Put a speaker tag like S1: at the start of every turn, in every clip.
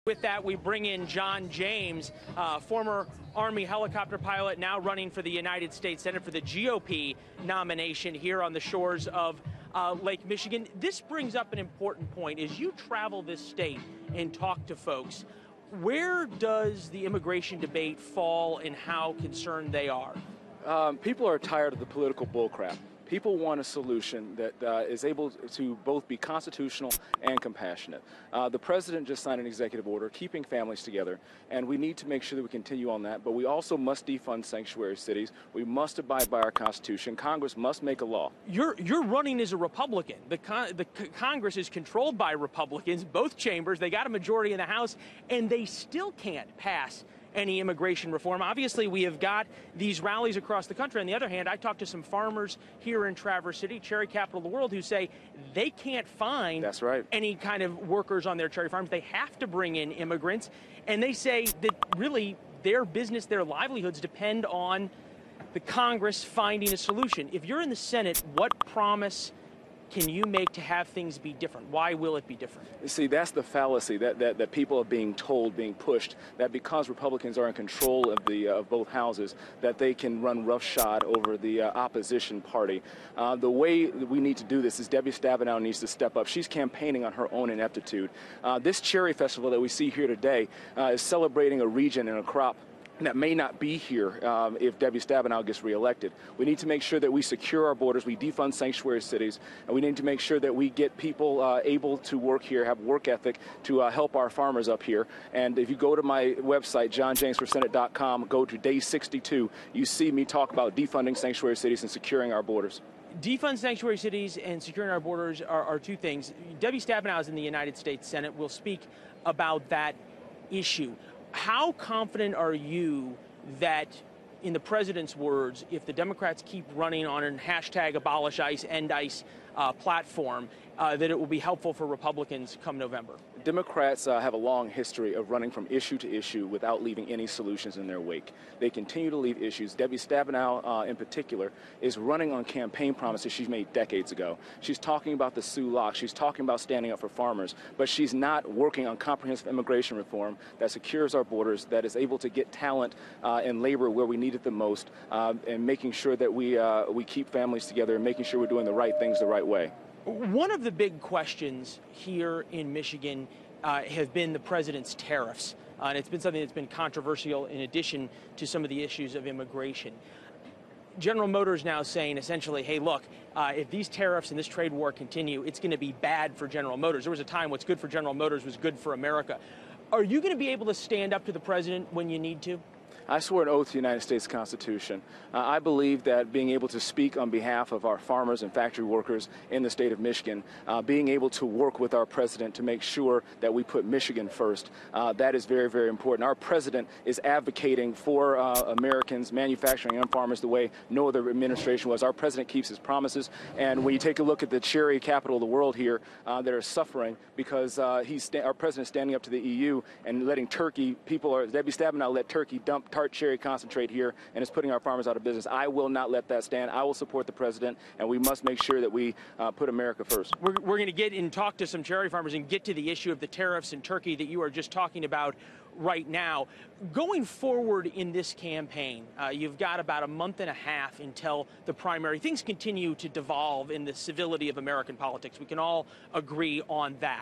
S1: With that, we bring in John James, former Army helicopter pilot, now running for the United States Senate for the GOP nomination here on the shores of Lake Michigan. This brings up an important point. As you travel this state and talk to folks, where does the immigration debate fall and how concerned they are?
S2: People are tired of the political bullcrap. People want a solution that is able to both be constitutional and compassionate. The president just signed an executive order keeping families together, and we need to make sure that we continue on that. But we also must defund sanctuary cities. We must abide by our Constitution. Congress must make a law.
S1: You're running as a Republican. The Congress is controlled by Republicans, both chambers. They got a majority in the House, and they still can't pass any immigration reform. Obviously, we have got these rallies across the country. On the other hand, I talked to some farmers here in Traverse City, cherry capital of the world, who say they can't find any kind of workers on their cherry farms. They have to bring in immigrants, and they say that really their business, their livelihoods depend on the Congress finding a solution. If you're in the Senate, what promise can you make to have things be different? Why will it be different?
S2: You see, that's the fallacy that people are being told, being pushed, that because Republicans are in control of both houses, that they can run roughshod over the opposition party. The way that we need to do this is Debbie Stabenow needs to step up. She's campaigning on her own ineptitude. This cherry festival that we see here today is celebrating a region and a crop that may not be here if Debbie Stabenow gets reelected. We need to make sure that we secure our borders, we defund sanctuary cities, and we need to make sure that we get people able to work here, have work ethic to help our farmers up here. And if you go to my website, johnjamesforsenate.com, go to day 62, you see me talk about defunding sanctuary cities and securing our borders.
S1: Defund sanctuary cities and securing our borders are two things. Debbie Stabenow is in the United States Senate. We'll speak about that issue. How confident are you that, in the president's words, if the Democrats keep running on an hashtag abolish ICE, end ICE platform, that it will be helpful for Republicans come November?
S2: Democrats have a long history of running from issue to issue without leaving any solutions in their wake. They continue to leave issues. Debbie Stabenow, in particular, is running on campaign promises she made decades ago. She's talking about the Sioux Lock. She's talking about standing up for farmers, but she's not working on comprehensive immigration reform that secures our borders, that is able to get talent and labor where we need it the most, and making sure that we keep families together and making sure we're doing the right things the right way.
S1: One of the big questions here in Michigan have been the president's tariffs, and it's been something that's been controversial in addition to some of the issues of immigration. General Motors now saying essentially, hey, look, if these tariffs and this trade war continue, it's going to be bad for General Motors. There was a time what's good for General Motors was good for America. Are you going to be able to stand up to the president when you need to?
S2: I swore an oath to the United States Constitution. I believe that being able to speak on behalf of our farmers and factory workers in the state of Michigan, being able to work with our president to make sure that we put Michigan first, that is very, very important. Our president is advocating for Americans manufacturing and farmers the way no other administration was. Our president keeps his promises, and when you take a look at the cherry capital of the world here, that are suffering because our president is standing up to the EU and letting Turkey, Debbie Stabenow let Turkey dump tart cherry concentrate here, and it's putting our farmers out of business. I will not let that stand. I will support the president, and we must make sure that we put America first.
S1: We're going to get and talk to some cherry farmers and get to the issue of the tariffs in Turkey that you are just talking about right now. Going forward in this campaign, you've got about a month and a half until the primary. Things continue to devolve in the civility of American politics. We can all agree on that.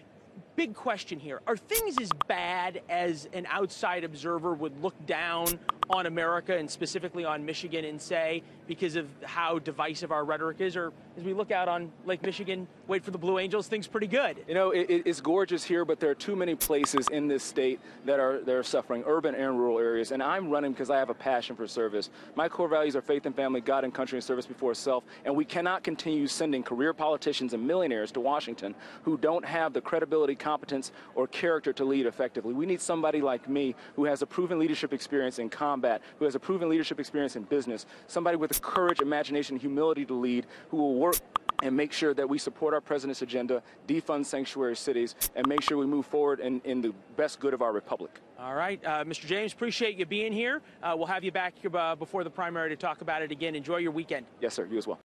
S1: Big question here. Are things as bad as an outside observer would look down on America and specifically on Michigan and say, because of how divisive our rhetoric is, or as we look out on Lake Michigan, wait for the Blue Angels, things pretty good?
S2: You know, it's gorgeous here, but there are too many places in this state that are suffering, urban and rural areas, and I'm running because I have a passion for service. My core values are faith and family, God and country, and service before self, and we cannot continue sending career politicians and millionaires to Washington who don't have the credibility, competence, or character to lead effectively. We need somebody like me who has a proven leadership experience in combat, who has a proven leadership experience in business, somebody with the courage, imagination, and humility to lead, who will work and make sure that we support our president's agenda, defund sanctuary cities, and make sure we move forward in the best good of our republic.
S1: All right, Mr. James, appreciate you being here. We'll have you back before the primary to talk about it again. Enjoy your weekend.
S2: Yes, sir. You as well.